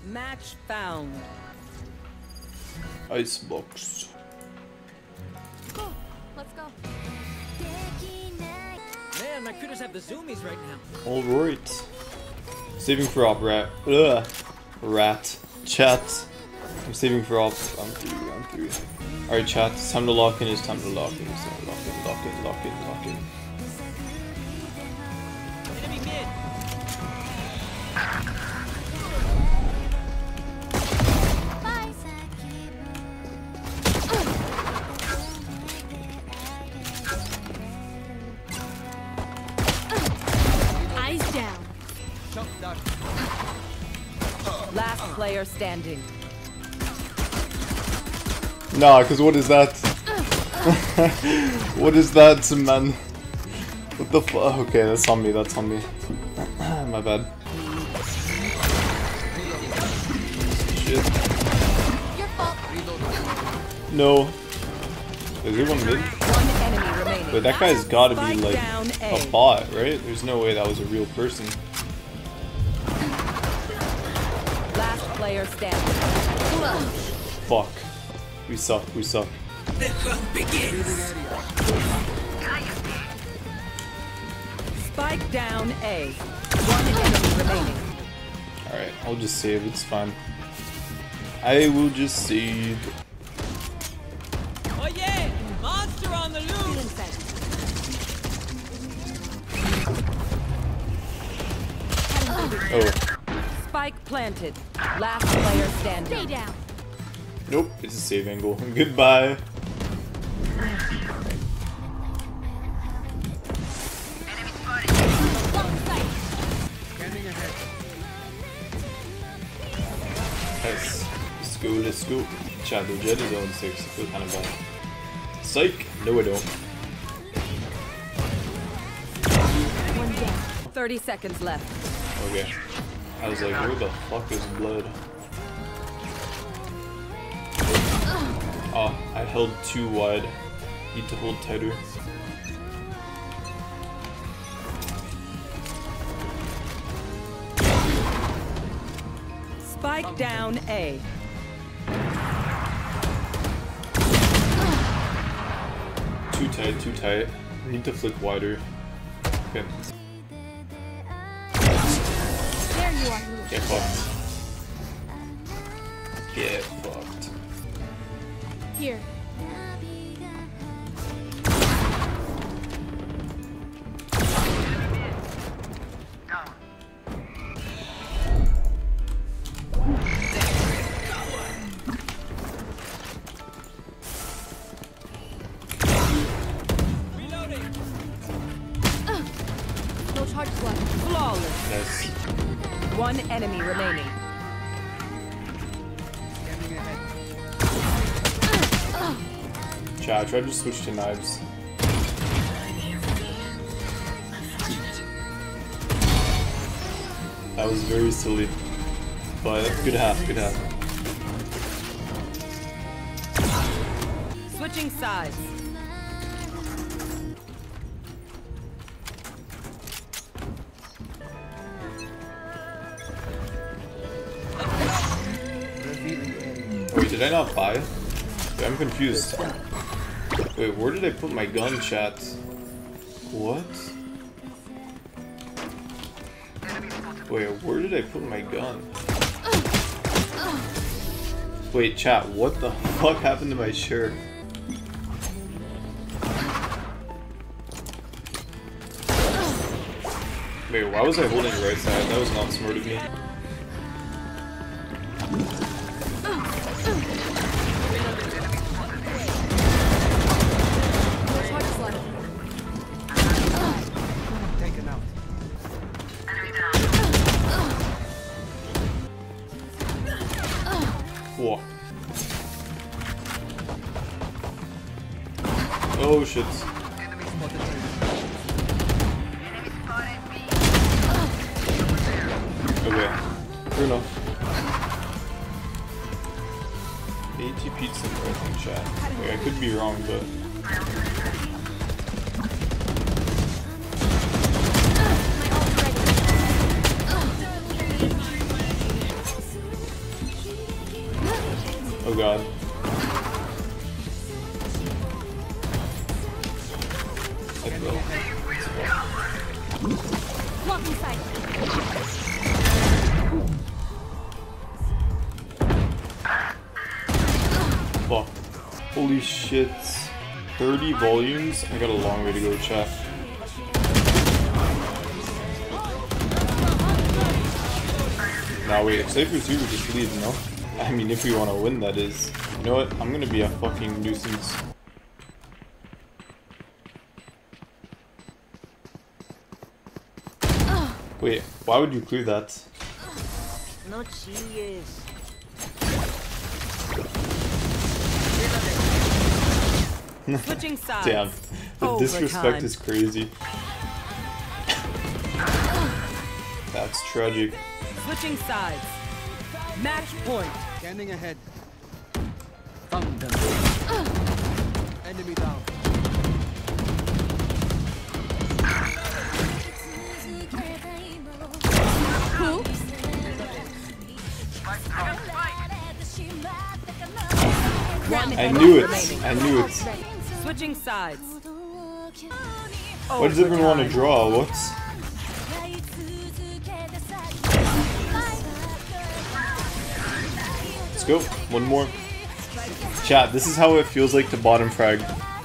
Match found. Icebox. Cool. Let's go. Man, my critters have the zoomies right now. Alright. Saving for op, rat. Ugh. Rat. Chat. I'm saving for op. Round 3. Alright, chat. It's time to lock in. It's time to lock in. It's time to lock in. Lock in. Lock in. Lock in. Enemy mid. Eyes down. Last player standing. Nah, cause what is that? What is that, man? What the fuck? Okay, that's on me. That's on me. My bad. Shit. Your fault. No. Is there one mid? One enemy remaining. Wait, that guy's gotta be Spike like down a bot, right? There's no way that was a real person. Last player standing. Fuck. We suck. We suck. The hunt begins. Spike down A. One enemy remaining. Alright, I'll just save. It's fine. I will just save. Oh yeah! Monster on the loose! Oh. Spike planted. Last player standing. Stay down. Nope, it's a save angle. Goodbye. Nice. Let's go, let's go. Chat, the jet is on 6. I feel kind of bad. Psych! No, I don't. 30 seconds left. Okay. I was like, where the fuck is blood? Oh, I held too wide. Need to hold tighter. Spike down A. Too tight, too tight. Need to flick wider. Okay. There you are. Get fucked. Get fucked. Here. No charges left. Flawless. Nice. One enemy remaining. Chat, I tried to switch to knives. That was very silly. But good half, good half. Switching sides. Wait, did I not buy? Wait, I'm confused. Wait, where did I put my gun, chat? What? Wait, where did I put my gun? Wait, chat, what the fuck happened to my shirt? Wait, why was I holding the right side? That was not smart of me. No charges left. Taken out. Whoa. Oh shit. Okay, fair enough. AT pizza, I think, chat. Wait, I could be wrong, but. My ult's ready. Oh god. It will. Blocking sight. Fuck. Holy shit. 30 volumes? I got a long way to go, chat. Nah, wait, if Cypher's here, we just leave, no? I mean, if we want to win, that is. You know what? I'm gonna be a fucking nuisance. Wait, why would you clear that? No cheers. Switching sides. Damn. The disrespect Overtime. is crazy. That's tragic. Switching sides. Match point. Standing ahead. Found them. Enemy down. One I knew it. remaining. I knew it. Switching sides. Why does everyone want to draw? What? Let's go. One more. Chat, this is how it feels like to bottom frag.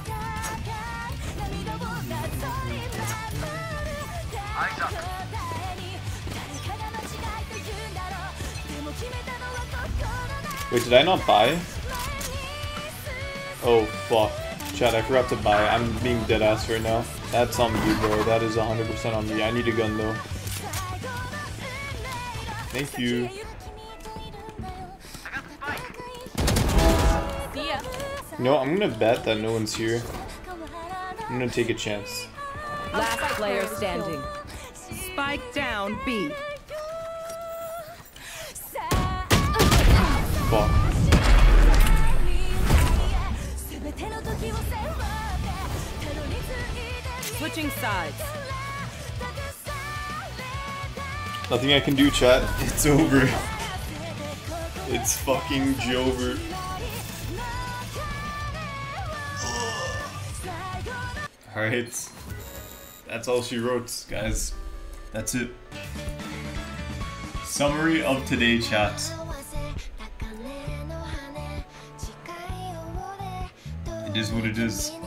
Wait, did I not buy? Oh, fuck. Chat, I forgot to buy. I'm being dead ass right now. That's on me, bro. That is 100% on me. I need a gun, though. Thank you. See ya. No, I'm gonna bet that no one's here. I'm gonna take a chance. Last player standing. Spike down B. Fuck. Switching sides. Nothing I can do, chat. It's over. It's fucking Jover. Alright. That's all she wrote, guys. That's it. Summary of today, chat. It is what it is.